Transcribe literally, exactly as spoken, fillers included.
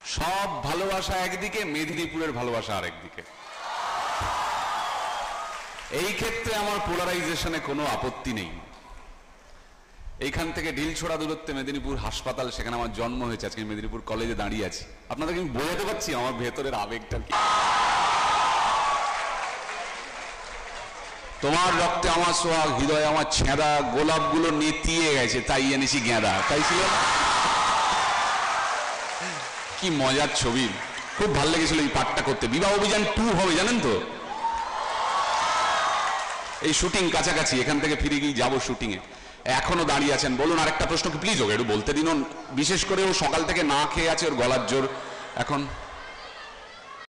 সব ভালোবাসা একদিকে, মেদিনীপুরের ভালোবাসা আরেকদিকে। এই ক্ষেত্রে আমার পোলারাইজেশনে কোনো আপত্তি নেই। এইখান থেকে ঢিলছোড়া দূরত্বে মেদিনীপুর হাসপাতাল, সেখানে আমার জন্ম হয়েছে, আজকে মেদিনীপুর কলেজে দাঁড়িয়ে আছি। আপনাদেরকে আমি বোঝাতে পারছি আমার ভেতরের আবেগটা কি। তোমার রক্তে আমার সোহাগ, হৃদয় আমার ছেঁড়া, গোলাপগুলো নেতিয়ে গেছে তাই এনেছি গেঁদা, তাই ছিল না? কি মজার ছবি, খুব ভালো লেগেছিল এই পাঠটা করতে। বিবাহ অভিযান টু হবে জানেন তো, এই শুটিং কাছাকাছি, এখান থেকে ফিরে গিয়ে যাবো শুটিং এ। এখনো দাঁড়িয়ে আছেন, বলুন আরেকটা প্রশ্ন কি প্লিজ, ওকে একটু বলতে দিন। বিশেষ করে ও সকাল থেকে না খেয়ে আছে, ওর গলার জোর এখন।